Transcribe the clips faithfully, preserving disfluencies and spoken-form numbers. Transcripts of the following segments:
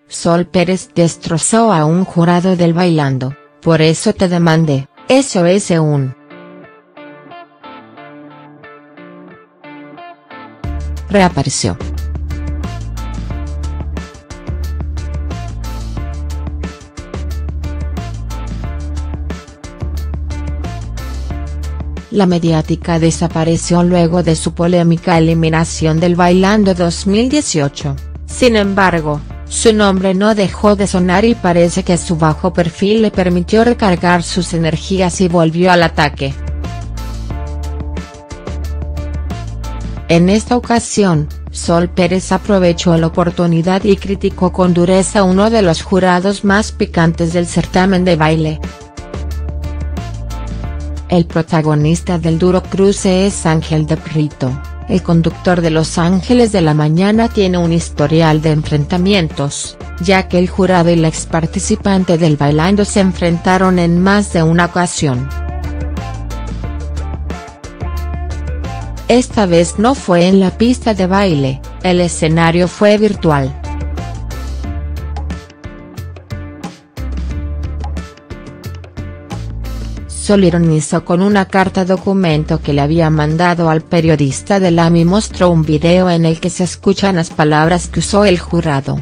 Sol Pérez destrozó a un jurado del Bailando, por eso te demandé, eso es un. Reapareció. La mediática desapareció luego de su polémica eliminación del Bailando dos mil dieciocho, sin embargo, su nombre no dejó de sonar y parece que su bajo perfil le permitió recargar sus energías y volvió al ataque. En esta ocasión, Sol Pérez aprovechó la oportunidad y criticó con dureza a uno de los jurados más picantes del certamen de baile. El protagonista del duro cruce es Ángel de Brito, el conductor de Los Ángeles de la Mañana tiene un historial de enfrentamientos, ya que el jurado y la ex participante del Bailando se enfrentaron en más de una ocasión. Esta vez no fue en la pista de baile, el escenario fue virtual. Sol ironizó con una carta documento que le había mandado al periodista del A M I y mostró un video en el que se escuchan las palabras que usó el jurado.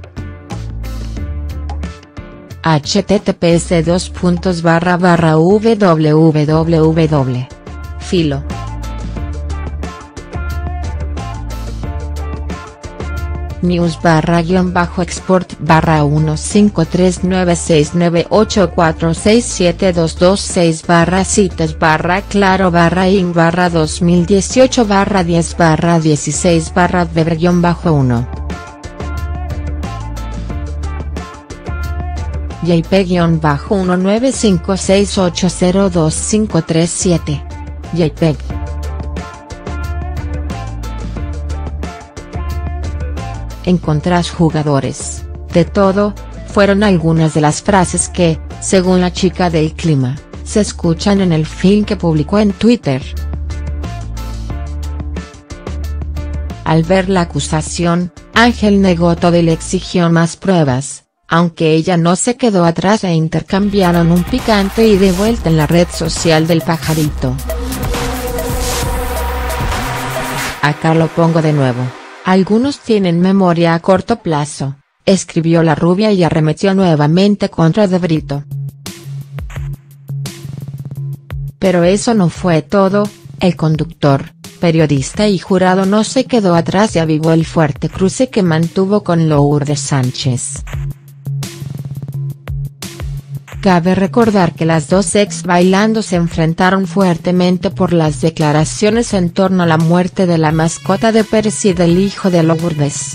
https dos puntos barra barra www. Filo. News barra guión bajo export barra uno cinco tres nueve seis nueve ocho cuatro seis siete dos dos seis barra citas barra claro barra in barra dos mil dieciocho barra diez barra dieciséis barra deber guión bajo uno. JPEG guión bajo uno nueve cinco seis ocho cero dos cinco tres siete. JPEG. Encontrás jugadores, de todo, fueron algunas de las frases que, según la chica del clima, se escuchan en el film que publicó en Twitter. Al ver la acusación, Ángel negó todo y le exigió más pruebas, aunque ella no se quedó atrás e intercambiaron un picante y de vuelta en la red social del pajarito. Acá lo pongo de nuevo. Algunos tienen memoria a corto plazo, escribió la rubia y arremetió nuevamente contra De Brito. Pero eso no fue todo, el conductor, periodista y jurado no se quedó atrás y avivó el fuerte cruce que mantuvo con Lourdes Sánchez. Cabe recordar que las dos ex Bailando se enfrentaron fuertemente por las declaraciones en torno a la muerte de la mascota de Pérez y del hijo de Lourdes.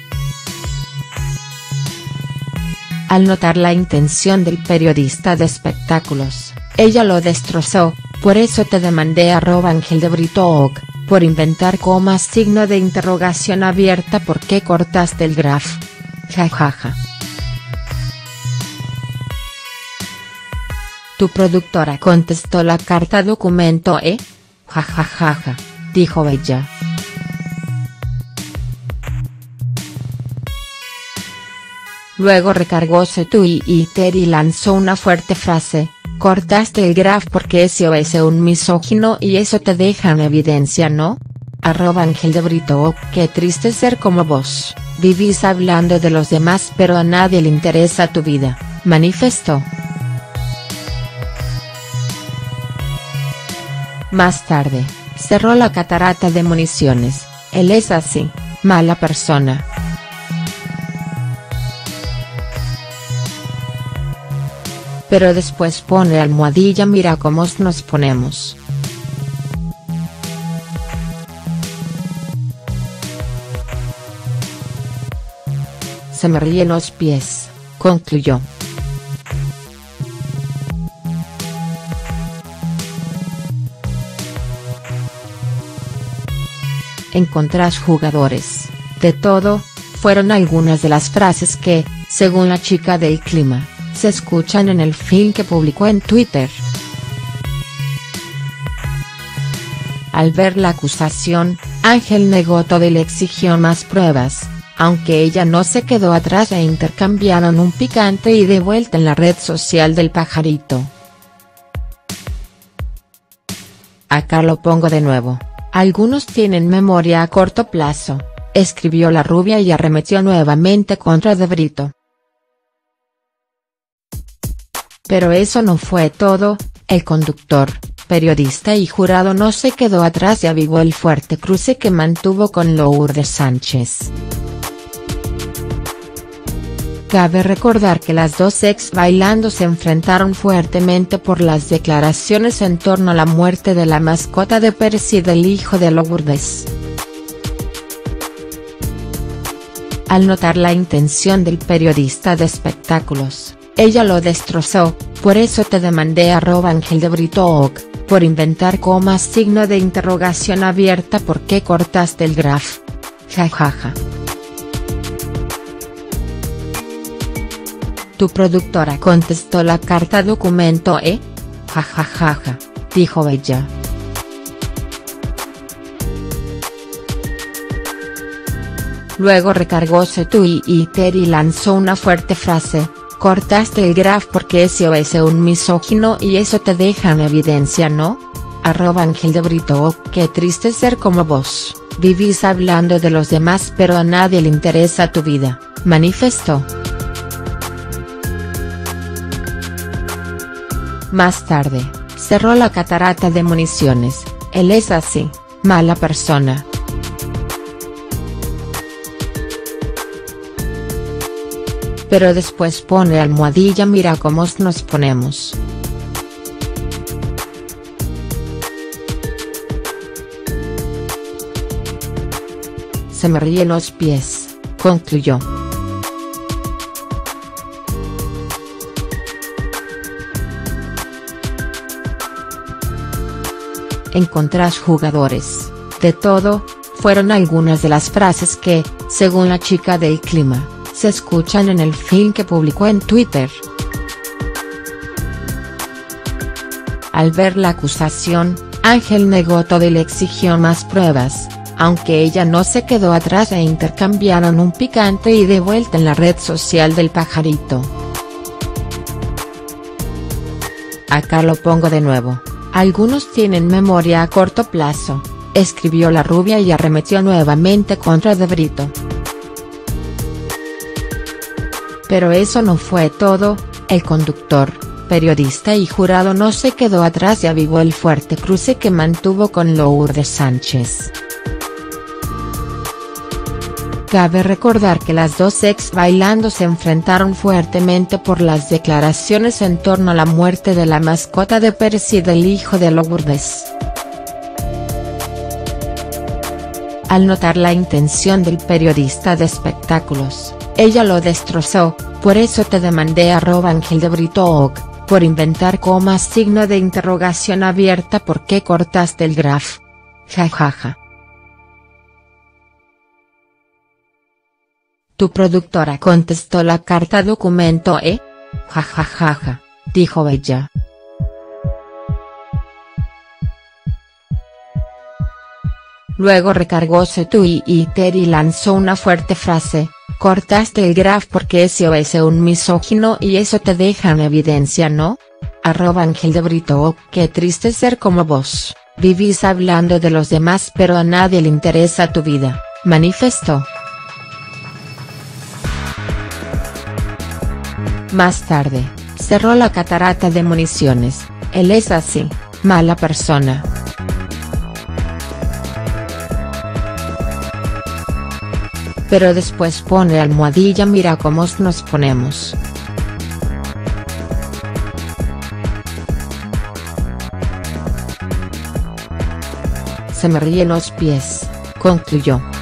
Al notar la intención del periodista de espectáculos, ella lo destrozó, por eso te demandé arroba Ángel de Brito ok, por inventar comas signo de interrogación abierta ¿por qué cortaste el graf? Jajaja. Tu productora contestó la carta documento eh? Jajajaja, dijo ella. Luego recargó su Twitter y lanzó una fuerte frase, cortaste el graf porque ese es un misógino y eso te deja en evidencia ¿no? Arroba Ángel de Brito ok, qué triste ser como vos, vivís hablando de los demás pero a nadie le interesa tu vida, manifestó. Más tarde, cerró la catarata de municiones, él es así, mala persona. Pero después pone almohadilla mira cómo nos ponemos. Se me ríen los pies, concluyó. Encontrás jugadores, de todo, fueron algunas de las frases que, según la chica del clima, se escuchan en el film que publicó en Twitter. Al ver la acusación, Ángel negó todo y le exigió más pruebas, aunque ella no se quedó atrás e intercambiaron un picante y de vuelta en la red social del pajarito. Acá lo pongo de nuevo, algunos tienen memoria a corto plazo, escribió la rubia y arremetió nuevamente contra De Brito. Pero eso no fue todo, el conductor, periodista y jurado no se quedó atrás y avivó el fuerte cruce que mantuvo con Lourdes Sánchez. Cabe recordar que las dos ex bailando se enfrentaron fuertemente por las declaraciones en torno a la muerte de la mascota de Percy y del hijo de Lourdes. Al notar la intención del periodista de espectáculos, ella lo destrozó, por eso te demandé arroba Ángel de Brito ok, por inventar comas signo de interrogación abierta ¿por qué cortaste el graf? Jajaja. Tu productora contestó la carta documento eh? Jajajaja, dijo ella. Luego recargó su Twitter y lanzó una fuerte frase: cortaste el graf porque ese es un misógino y eso te deja en evidencia, ¿no? Arroba Ángel de Brito oh, qué triste ser como vos, vivís hablando de los demás pero a nadie le interesa tu vida, manifestó. Más tarde, cerró la catarata de municiones, él es así, mala persona. Pero después pone almohadilla mira cómo nos ponemos. Se me ríen los pies, concluyó. Encontrás jugadores, de todo, fueron algunas de las frases que, según la chica del clima, se escuchan en el film que publicó en Twitter. Al ver la acusación, Ángel negó todo y le exigió más pruebas, aunque ella no se quedó atrás e intercambiaron un picante y de vuelta en la red social del pajarito. Acá lo pongo de nuevo. Algunos tienen memoria a corto plazo, escribió la rubia y arremetió nuevamente contra De Brito. Pero eso no fue todo, el conductor, periodista y jurado no se quedó atrás y avivó el fuerte cruce que mantuvo con Lourdes Sánchez. Cabe recordar que las dos ex bailando se enfrentaron fuertemente por las declaraciones en torno a la muerte de la mascota de Percy y del hijo de Lourdes. Al notar la intención del periodista de espectáculos, ella lo destrozó, por eso te demandé arroba Ángel de Brito ok, por inventar comas signo de interrogación abierta ¿por qué cortaste el graf? Jajaja. Tu productora contestó la carta documento eh? Jajajaja, dijo ella. Luego recargó su Twitter y lanzó una fuerte frase: cortaste el graf porque ese es un misógino y eso te deja en evidencia, ¿no? Arroba Ángel de Brito oh, qué triste ser como vos, vivís hablando de los demás pero a nadie le interesa tu vida, manifestó. Más tarde, cerró la catarata de municiones, él es así, mala persona. Pero después pone almohadilla mira cómo nos ponemos. Se me ríen los pies, concluyó.